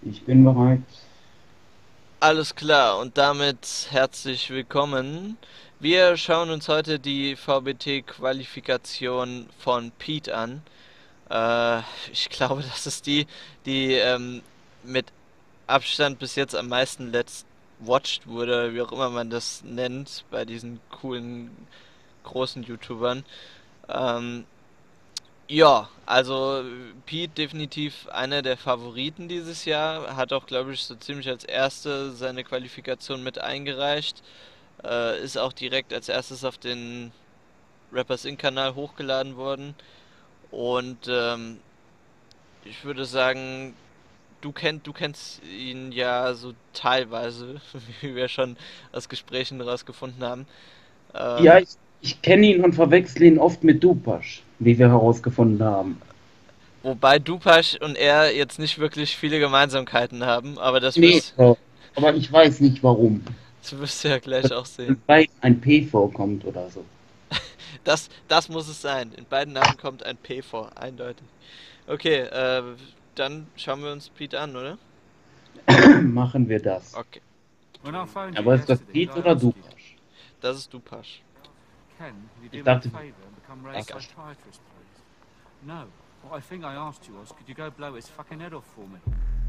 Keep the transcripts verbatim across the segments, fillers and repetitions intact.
Ich bin bereit. Alles klar, und damit herzlich willkommen. Wir schauen uns heute die V B T-Qualifikation von Pete an. Äh, ich glaube, das ist die, die ähm, mit Abstand bis jetzt am meisten let's watched wurde, wie auch immer man das nennt, bei diesen coolen großen YouTubern. Ähm, ja, also Pete definitiv einer der Favoriten dieses Jahr, hat auch, glaube ich, so ziemlich als erste seine Qualifikation mit eingereicht, äh, ist auch direkt als erstes auf den Rappers Inc. Kanal hochgeladen worden und ähm, ich würde sagen, du kennt, du kennst ihn ja so teilweise, wie wir schon aus Gesprächen rausgefunden haben. Ja, Ähm, ich, ich kenne ihn und verwechsel ihn oft mit Dupasch, wie wir herausgefunden haben. Wobei Dupasch und er jetzt nicht wirklich viele Gemeinsamkeiten haben, aber das Nee, wirst, äh, aber ich weiß nicht warum. das wirst du ja gleich Dass auch in sehen. beiden ein P vorkommt oder so. Das, das muss es sein. In beiden Namen kommt ein P vor, eindeutig. Okay, äh, dann schauen wir uns Pete an, oder? Machen wir das. Okay, When I phoned you Aber ist das yesterday, did Piet I oder ask you, Dupasch? das ist Dupasch. Ken, will you Ich do me a dachte, favour and become Ray's Danke. psychiatrist, please? No. What I think I asked you was, could you go blow his fucking head off for me?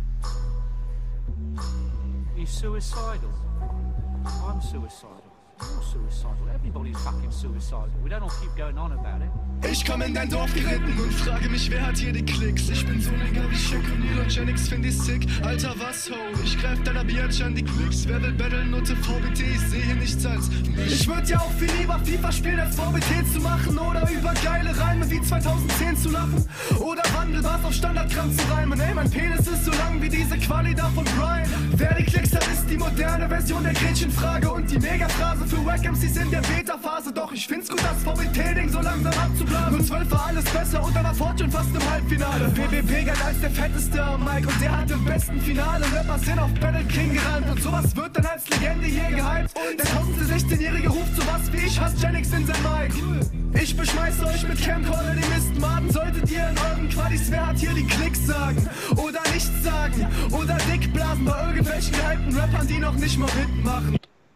He's suicidal. I'm suicidal. You're suicidal. Everybody's fucking suicidal. We don't all keep going on about it. Ich komm in dein Dorf geritten und frage mich, wer hat hier die Klicks? Ich bin so mega wie Schick und Nilogenics find ich sick. Alter, was, ho? Ich greif deiner Biatch an die Klicks. Wer will battlen, Note V B T? Ich seh hier nichts als mich. Ich würd ja auch viel lieber FIFA spielen, als V B T zu machen. Oder über geile Reime wie zweitausendzehn zu lachen. Oder Wandelbars auf Standardkram zu reimen. Ey, mein Penis ist so lang wie diese Quali da von Brian. Wer die Klicks hat, ist die moderne Version der Gretchenfrage. Und die Megaphrase für Wack M Cs in der Beta-Phase. Doch ich find's gut, das V B T-Ding so langsam abzublasen. Nur zwölf war alles besser und dann war Fortune fast im Halbfinale. B B P galt als der fetteste am Mike und der hat im besten Finale Rappers sind auf Battle King gerannt. Und sowas wird dann als Legende hier gehypt. Und der tausendste sechzehn-Jährige ruft sowas wie ich, hasst Genix in sein Mic. Ich beschmeiß euch mit Camcorder, die Mistmaden. Solltet ihr in euren Qualis, wer hat hier die Klicks sagen? Oder nichts sagen? Oder dickblasen bei irgendwelchen gehypten Rappern, die noch nicht mal mitmachen.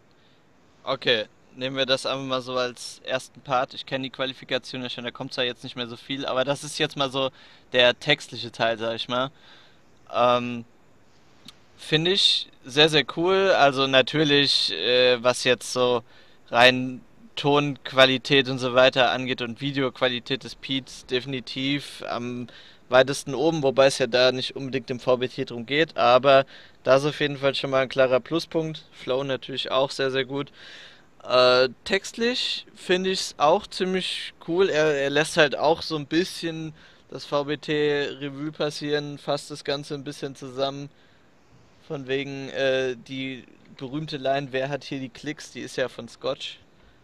Okay, nehmen wir das einfach mal so als ersten Part. Ich kenne die Qualifikation ja schon, da kommt zwar jetzt nicht mehr so viel, aber das ist jetzt mal so der textliche Teil, sag ich mal. Ähm, Finde ich sehr, sehr cool. Also natürlich, äh, was jetzt so rein Tonqualität und so weiter angeht und Videoqualität des Pete's definitiv am weitesten oben, wobei es ja da nicht unbedingt im V B T drum geht, aber da ist auf jeden Fall schon mal ein klarer Pluspunkt. Flow natürlich auch sehr, sehr gut. Äh, textlich finde ich es auch ziemlich cool. Er, er lässt halt auch so ein bisschen das V B T Revue passieren, fasst das Ganze ein bisschen zusammen. Von wegen, äh, die berühmte Line, wer hat hier die Klicks, die ist ja von Scotch.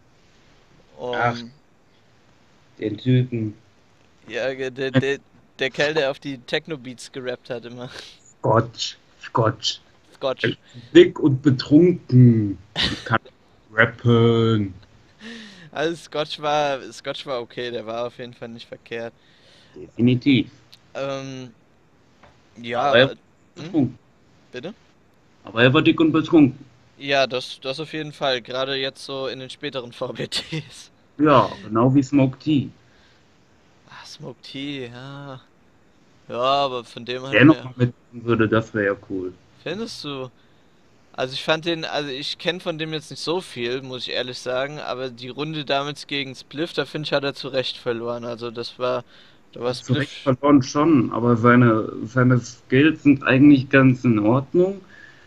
Ach, Um, den Typen. ja, ge- der, der, der Kerl, der auf die Techno-Beats gerappt hat immer. Scotch. Scotch. Scotch. Dick und betrunken. Ich kann rappen. Also Scotch war, Scotch war okay, der war auf jeden Fall nicht verkehrt. Definitiv. Ähm, ja, Aber er war aber, hm, betrunken. bitte? Aber er war dick und betrunken. Ja, das, das auf jeden Fall, gerade jetzt so in den späteren V B Ts. Ja, genau wie Smoke T. Ah, Smoke Tea, ja. Ja, aber von dem hat Der noch mir, mal mitmachen würde, das wäre ja cool. findest du? Also ich fand den, also ich kenne von dem jetzt nicht so viel, muss ich ehrlich sagen, aber die Runde damals gegen Spliff, da finde ich, hat er zu Recht verloren. Also das war, da war Zu Recht Spliff, verloren schon, aber seine, seine Skills sind eigentlich ganz in Ordnung.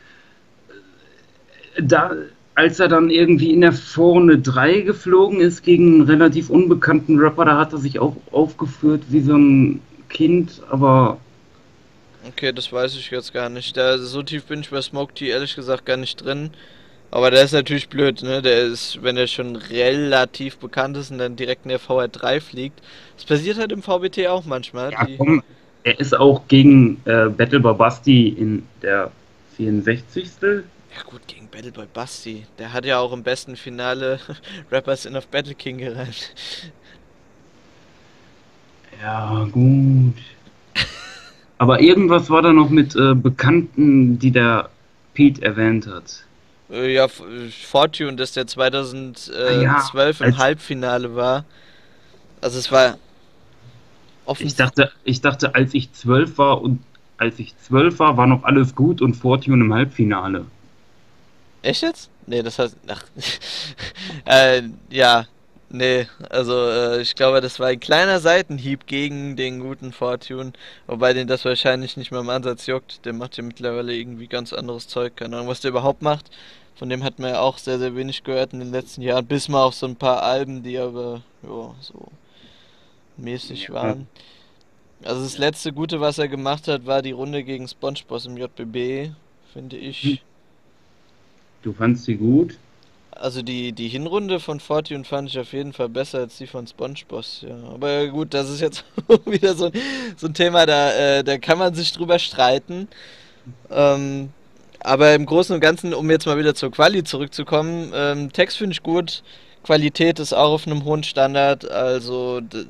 Da, als er dann irgendwie in der Vorrunde drei geflogen ist gegen einen relativ unbekannten Rapper, da hat er sich auch aufgeführt wie so ein Kind, aber okay, das weiß ich jetzt gar nicht. Da, so tief bin ich bei Smoke Tea ehrlich gesagt gar nicht drin. Aber der ist natürlich blöd, ne? Der ist, wenn er schon relativ bekannt ist und dann direkt in der V R drei fliegt. Das passiert halt im V B T auch manchmal. ja Die, komm, er ist auch gegen äh, Battle Barbasti in der vierundsechzigsten. ja gut, gegen Battleboy Basti. Der hat ja auch im besten Finale Rappers in auf Battle King gereimt. Ja, gut. Aber irgendwas war da noch mit äh, Bekannten, die der Pete erwähnt hat. Äh, ja, F- Fortune, dass der Ah ja, zweitausendzwölf im als Halbfinale war. Also es war offen. ich dachte, ich dachte, als ich zwölf war und als ich zwölf war, war noch alles gut und Fortune im Halbfinale. Echt jetzt? Nee, das heißt. Ach. äh, ja. Nee, also äh, ich glaube, das war ein kleiner Seitenhieb gegen den guten Fortune, wobei den das wahrscheinlich nicht mal im Ansatz juckt. Der macht ja mittlerweile irgendwie ganz anderes Zeug, keine Ahnung, was der überhaupt macht. Von dem hat man ja auch sehr, sehr wenig gehört in den letzten Jahren, bis mal auf so ein paar Alben, die aber ja, so mäßig Ja, waren. Also das letzte Gute, was er gemacht hat, war die Runde gegen SpongeBob im J B B, finde ich. du fandst sie gut? Also die, die Hinrunde von Fortune fand ich auf jeden Fall besser als die von SpongeBob, ja. Aber gut, das ist jetzt wieder so ein, so ein Thema, da, äh, da kann man sich drüber streiten. Ähm, aber im Großen und Ganzen, um jetzt mal wieder zur Quali zurückzukommen, ähm, Text finde ich gut, Qualität ist auch auf einem hohen Standard, also, d-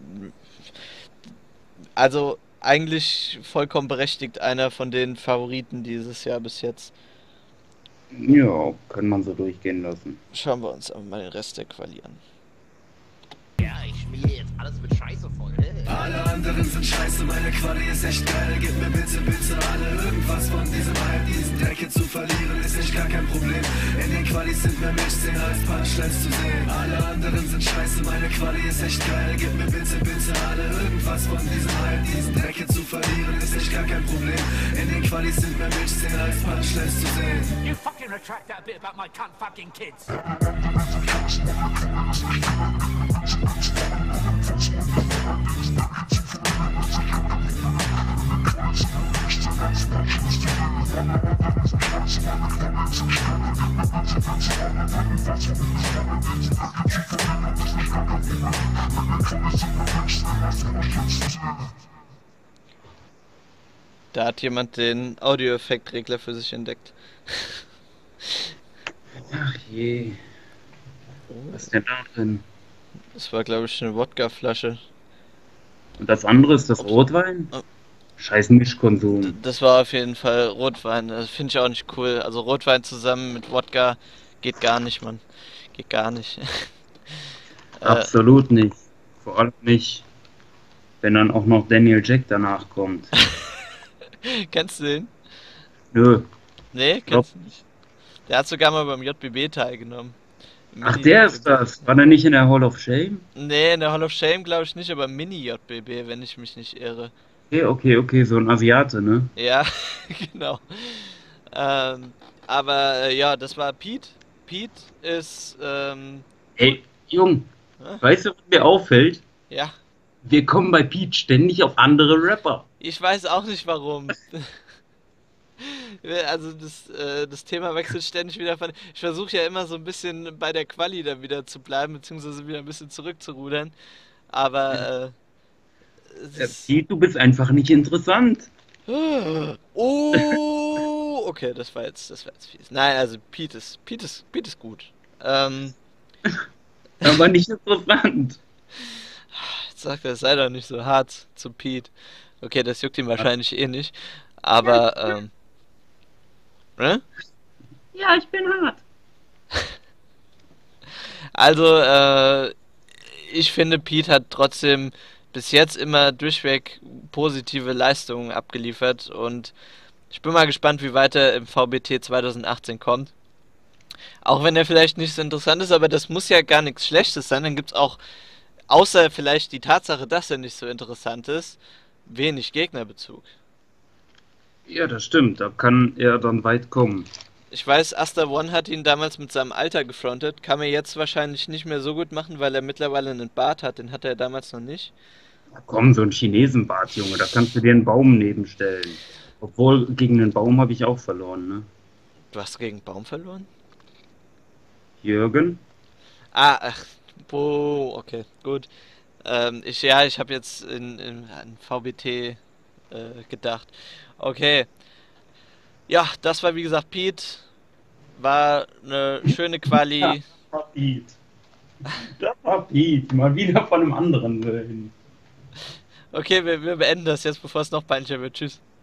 also eigentlich vollkommen berechtigt einer von den Favoriten dieses Jahr bis jetzt. Ja, kann man so durchgehen lassen. Schauen wir uns aber mal den Rest der Quali an. Ja, ich schmier jetzt alles mit Scheiße voll. Alle anderen sind scheiße, meine Quali ist echt geil. Gib mir bitte, bitte alle irgendwas von diesem Hype. Diesen Dreck hier zu verlieren ist echt gar kein Problem. In den Qualis sind mehr Milchszenen als Punchlines zu sehen. Alle anderen sind scheiße, meine Quali ist echt geil. Gib mir bitte, bitte alle irgendwas von diesem Hype. Diesen Dreck hier zu verlieren ist echt gar kein Problem. In den Qualis sind mehr Milchszenen als Punchlines zu sehen. You fucking retract that bit about my cunt fucking kids. Da hat jemand den Audioeffektregler für sich entdeckt. Ach je, was ist denn da drin? Das war, glaube ich, eine Wodkaflasche. Und das andere ist das Rotwein? Oh. Scheiß D- Mischkonsum. Das war auf jeden Fall Rotwein. Das finde ich auch nicht cool. Also Rotwein zusammen mit Wodka geht gar nicht, Mann. Geht gar nicht. äh, Absolut nicht. Vor allem nicht, wenn dann auch noch Daniel Jack danach kommt. kennst du den? Nö. Nee, Glaub, kennst du nicht. Der hat sogar mal beim J B B teilgenommen. Im ach, Mini der ist J B B. das. War der nicht in der Hall of Shame? Nee, in der Hall of Shame glaube ich nicht, aber Mini J B B, wenn ich mich nicht irre. Okay, okay, okay, so ein Asiate, ne? Ja, genau. Ähm, aber äh, ja, das war Pete. Pete ist, ähm, Ey, Jung, Hä? weißt du, was mir auffällt? ja, Wir kommen bei Pete ständig auf andere Rapper. ich weiß auch nicht warum. Also das, äh, das Thema wechselt ständig wieder von. Ich versuche ja immer so ein bisschen bei der Quali dann wieder zu bleiben, beziehungsweise wieder ein bisschen zurückzurudern. Aber äh, es Äh, ist. Pete, du bist einfach nicht interessant. Oh, okay, das war jetzt, das war jetzt fies. Nein, also Pete ist, Pete ist, Pete ist gut. Ähm, Aber nicht interessant. jetzt sagt er, sei doch nicht so hart zu Pete. Okay, das juckt ihn wahrscheinlich eh nicht. Aber, ähm, ne? Ja, ich bin hart. Also, äh, ich finde, Pete hat trotzdem bis jetzt immer durchweg positive Leistungen abgeliefert und ich bin mal gespannt, wie weit er im V B T zwanzig achtzehn kommt. Auch wenn er vielleicht nicht so interessant ist, aber das muss ja gar nichts Schlechtes sein. Dann gibt's auch, außer vielleicht die Tatsache, dass er nicht so interessant ist, wenig Gegnerbezug. Ja, das stimmt. Da kann er dann weit kommen. Ich weiß, Asta One hat ihn damals mit seinem Alter gefrontet. Kann er jetzt wahrscheinlich nicht mehr so gut machen, weil er mittlerweile einen Bart hat. Den hatte er damals noch nicht. Na komm, so ein Chinesenbart, Junge. Da kannst du dir einen Baum nebenstellen. Obwohl, gegen den Baum habe ich auch verloren, ne? Du hast gegen Baum verloren? Jürgen? Ah, ach, boah, okay, gut. Ähm, ich, ja, ich habe jetzt in, in, an V B T äh, gedacht. Okay. Ja, das war wie gesagt Pete. War eine schöne Quali. Ja, das war Pete. Das war Pete. Mal wieder von einem anderen Willen. Okay, wir, wir beenden das jetzt, bevor es noch peinlicher wird. Tschüss.